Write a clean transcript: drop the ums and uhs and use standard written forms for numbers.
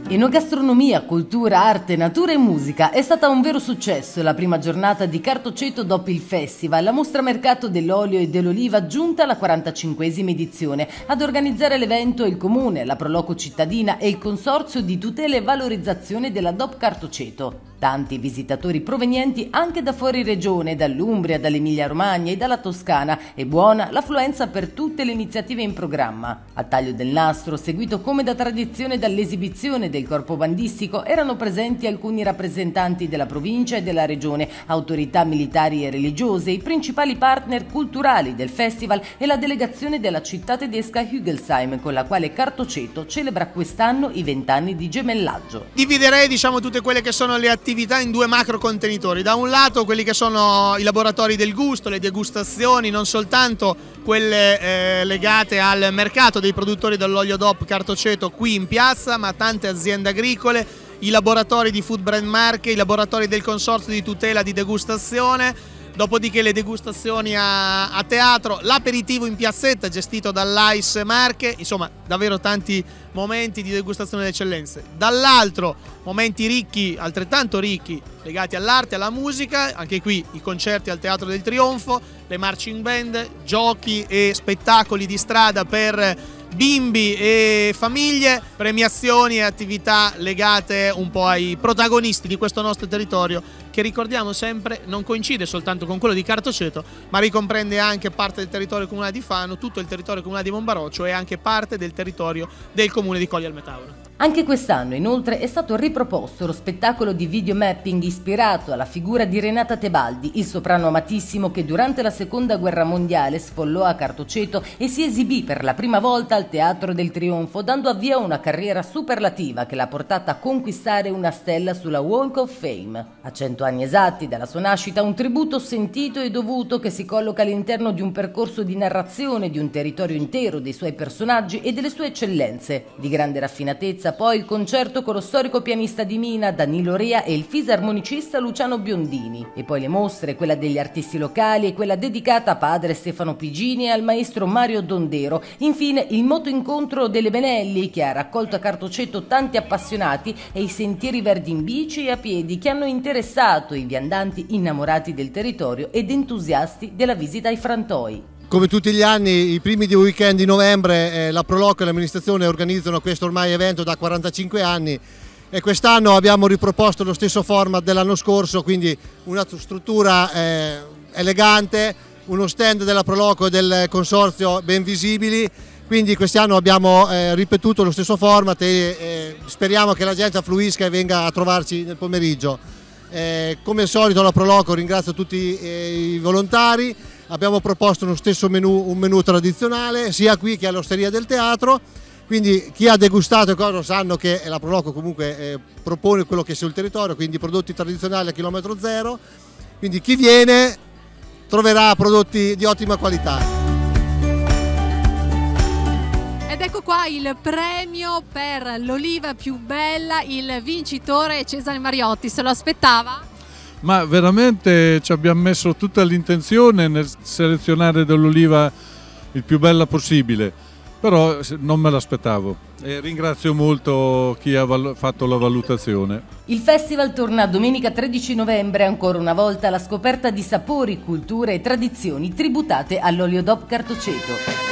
Enogastronomia, cultura, arte, natura e musica. È stata un vero successo la prima giornata di Cartoceto dopo il festival, la mostra mercato dell'olio e dell'oliva giunta alla 45esima edizione. Ad organizzare l'evento il Comune, la Proloco cittadina e il Consorzio di tutela e valorizzazione della DOP Cartoceto. Tanti visitatori provenienti anche da fuori regione, dall'Umbria, dall'Emilia Romagna e dalla Toscana. È buona l'affluenza per tutte le iniziative in programma. Al taglio del nastro, seguito come da tradizione dall'esibizione del corpo bandistico, erano presenti alcuni rappresentanti della provincia e della regione, autorità militari e religiose, i principali partner culturali del festival e la delegazione della città tedesca Hügelsheim, con la quale Cartoceto celebra quest'anno i 20 anni di gemellaggio. Dividerei tutte quelle che sono le attività in due macro contenitori. Da un lato quelli che sono i laboratori del gusto, le degustazioni, non soltanto quelle legate al mercato dei produttori dell'olio DOP Cartoceto qui in piazza, ma tante aziende agricole, i laboratori di Food Brand Marche, i laboratori del Consorzio di tutela di degustazione, dopodiché le degustazioni a teatro, l'aperitivo in piazzetta gestito dall'AIS Marche, insomma davvero tanti momenti di degustazione di eccellenze. Dall'altro momenti ricchi, altrettanto ricchi, legati all'arte, alla musica, anche qui i concerti al Teatro del Trionfo, le marching band, giochi e spettacoli di strada per bimbi e famiglie, premiazioni e attività legate un po' ai protagonisti di questo nostro territorio, che ricordiamo sempre non coincide soltanto con quello di Cartoceto, ma ricomprende anche parte del territorio comunale di Fano, tutto il territorio comunale di Monbaroccio e anche parte del territorio del comune di Colli al Metauro. Anche quest'anno, inoltre, è stato riproposto lo spettacolo di videomapping ispirato alla figura di Renata Tebaldi, il soprano amatissimo che durante la Seconda Guerra Mondiale sfollò a Cartoceto e si esibì per la prima volta al Teatro del Trionfo, dando avvio a una carriera superlativa che l'ha portata a conquistare una stella sulla Walk of Fame. A 100 anni esatti dalla sua nascita, un tributo sentito e dovuto che si colloca all'interno di un percorso di narrazione di un territorio intero, dei suoi personaggi e delle sue eccellenze. Di grande raffinatezza poi il concerto con lo storico pianista di Mina Danilo Rea e il fisarmonicista Luciano Biondini, e poi le mostre, quella degli artisti locali e quella dedicata a padre Stefano Pigini e al maestro Mario Dondero. Infine il moto incontro delle Benelli, che ha raccolto a Cartoceto tanti appassionati, e i sentieri verdi in bici e a piedi che hanno interessato i viandanti innamorati del territorio ed entusiasti della visita ai frantoi. Come tutti gli anni, i primi di weekend di novembre la Proloco e l'amministrazione organizzano questo ormai evento da 45 anni e quest'anno abbiamo riproposto lo stesso format dell'anno scorso, quindi una struttura elegante, uno stand della Proloco e del Consorzio ben visibili, quindi quest'anno abbiamo ripetuto lo stesso format e speriamo che la gente affluisca e venga a trovarci nel pomeriggio. Come al solito la Proloco ringrazia tutti i volontari. Abbiamo proposto lo stesso menù, un menù tradizionale, sia qui che all'Osteria del Teatro, quindi chi ha degustato e cosa sanno che la Proloco comunque propone quello che sia sul territorio, quindi prodotti tradizionali a chilometro zero, quindi chi viene troverà prodotti di ottima qualità. Ed ecco qua il premio per l'oliva più bella, il vincitore Cesare Mariotti, se lo aspettava? Ma veramente ci abbiamo messo tutta l'intenzione nel selezionare dell'oliva il più bella possibile, però non me l'aspettavo e ringrazio molto chi ha fatto la valutazione. Il festival torna domenica 13 novembre ancora una volta alla scoperta di sapori, culture e tradizioni tributate all'olio DOP Cartoceto.